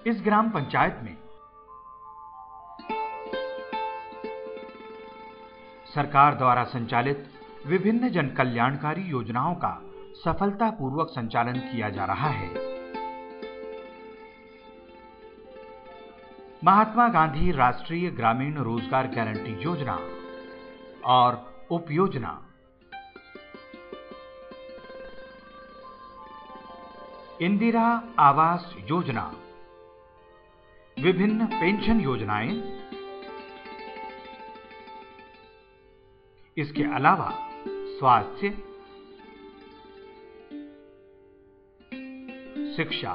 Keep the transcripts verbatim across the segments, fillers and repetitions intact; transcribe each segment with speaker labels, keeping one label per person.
Speaker 1: इस ग्राम पंचायत में सरकार द्वारा संचालित विभिन्न जन कल्याणकारी योजनाओं का सफलतापूर्वक संचालन किया जा रहा है। महात्मा गांधी राष्ट्रीय ग्रामीण रोजगार गारंटी योजना और उपयोजना, इंदिरा आवास योजना, विभिन्न पेंशन योजनाएं, इसके अलावा स्वास्थ्य, शिक्षा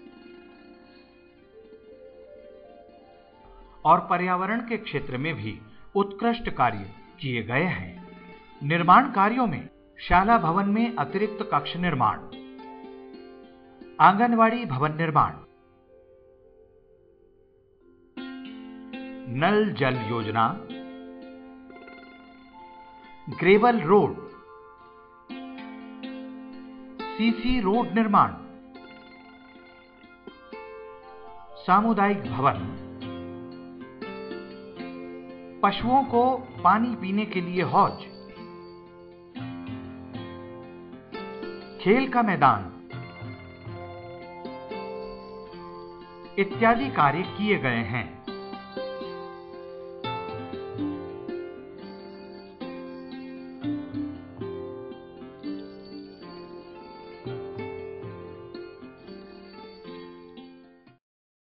Speaker 1: और पर्यावरण के क्षेत्र में भी उत्कृष्ट कार्य किए गए हैं। निर्माण कार्यों में शाला भवन में अतिरिक्त कक्ष निर्माण, आंगनवाड़ी भवन निर्माण, नल जल योजना, ग्रेवल रोड, सीसी रोड निर्माण, सामुदायिक भवन, पशुओं को पानी पीने के लिए हौज, खेल का मैदान इत्यादि कार्य किए गए हैं।